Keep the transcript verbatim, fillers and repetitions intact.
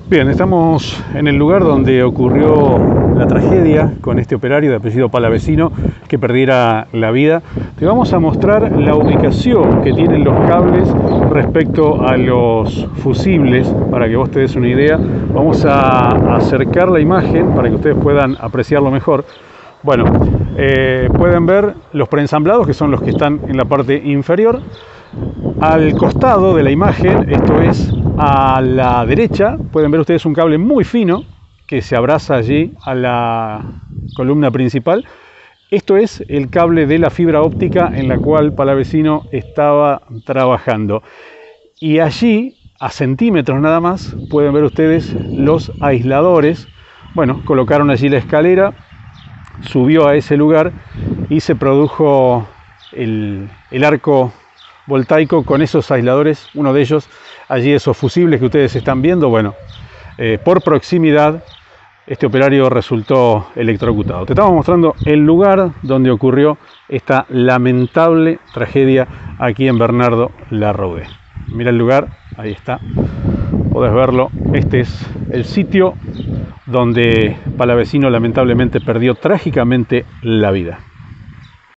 Bien, estamos en el lugar donde ocurrió la tragedia con este operario de apellido Palavecino que perdiera la vida. Te vamos a mostrar la ubicación que tienen los cables respecto a los fusibles para que vos te des una idea. Vamos a acercar la imagen para que ustedes puedan apreciarlo mejor. Bueno, eh, pueden ver los preensamblados, que son los que están en la parte inferior. Al costado de la imagen, esto es a la derecha, pueden ver ustedes un cable muy fino que se abraza allí a la columna principal. Esto es el cable de la fibra óptica en la cual Palavecino estaba trabajando. Y allí, a centímetros nada más, pueden ver ustedes los aisladores. Bueno, colocaron allí la escalera, subió a ese lugar y se produjo el, el arco voltaico con esos aisladores, uno de ellos, allí esos fusibles que ustedes están viendo. Bueno, eh, por proximidad este operario resultó electrocutado. Te estamos mostrando el lugar donde ocurrió esta lamentable tragedia aquí en Bernardo Larraudé. Mira el lugar, ahí está, podés verlo. Este es el sitio donde Palavecino lamentablemente perdió trágicamente la vida.